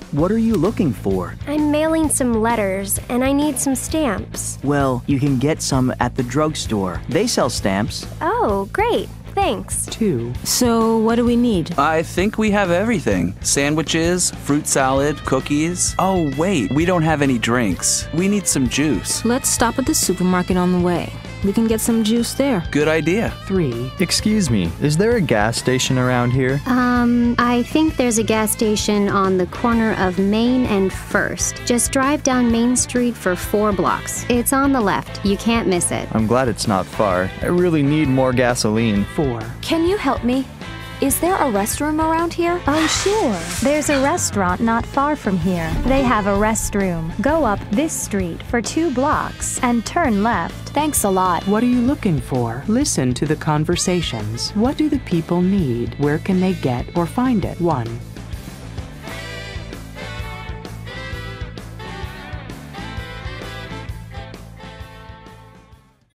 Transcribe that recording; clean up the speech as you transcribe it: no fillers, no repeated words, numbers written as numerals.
What are you looking for? I'm mailing some letters, and I need some stamps. Well, you can get some at the drugstore. They sell stamps. Oh, great. Thanks. 2. So, what do we need? I think we have everything. Sandwiches, fruit salad, cookies. Oh, wait, we don't have any drinks. We need some juice. Let's stop at the supermarket on the way. We can get some juice there. Good idea. 3. Excuse me, is there a gas station around here? I think there's a gas station on the corner of Main and First. Just drive down Main Street for 4 blocks. It's on the left. You can't miss it. I'm glad it's not far. I really need more gasoline. 4. Can you help me? Is there a restroom around here? Oh, sure. There's a restaurant not far from here. They have a restroom. Go up this street for 2 blocks and turn left. Thanks a lot. What are you looking for? Listen to the conversations. What do the people need? Where can they get or find it? 1.